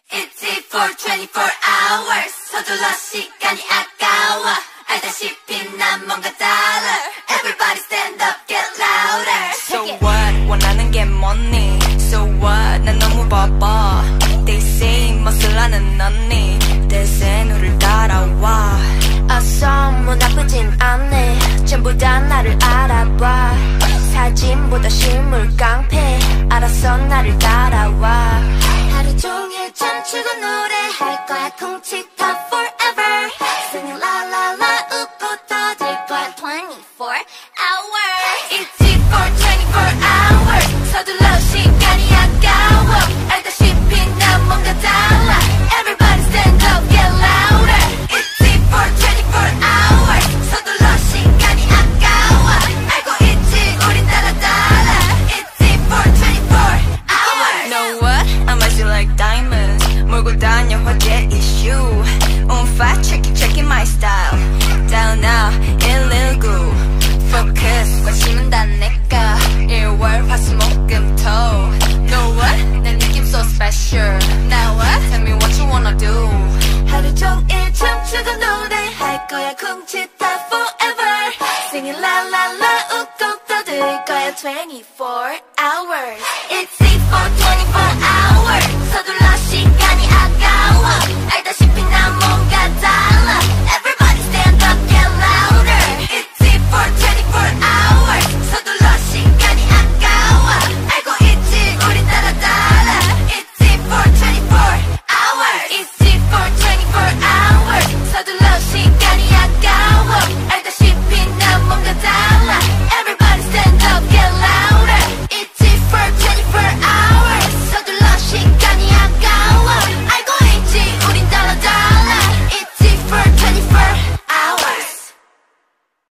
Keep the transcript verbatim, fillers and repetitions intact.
있지 for twenty-four hours. 서둘러 시간이 아까워. 알다시피 난 뭔가 달라. Everybody stand up, get louder. So what? 원하는 게 뭐니? So what? 난 너무 바빠. They say 멋을라는 언니 대세 너를 따라와. 어서 뭐 나쁘진 않네. 전부 다 나를 알아봐. 사진보다 실물 깡패. 알았어 나를 따라와. 하루 종일 춤추고 노래할 거야. 쿵치타 forever. Singing la la la 웃고 떠들 거야. twenty-four hours. 있지 for twenty-four hours. 서둘러 시간이 아까워. 알다시피 난 뭔가 달라. Everybody stand up, get louder. 있지 for twenty-four hours. 서둘러 시간이 아까워. 알고 있지 우린 따라 달라. 있지 for twenty-four hours. Know what? I might feel like diamonds. 몰고 다녀 화제 issue. On fire, check it, check it my style. Down now, 일일구. Focus, 관심은 다 내가. 일월 화수목금토. Know what? 내 느낌 so special. Now what? Tell me what you wanna do. 하루 종일 춤추고 노래할 거야. 쿵치타 forever. Singing la la la 웃고 떠들 거야. twenty-four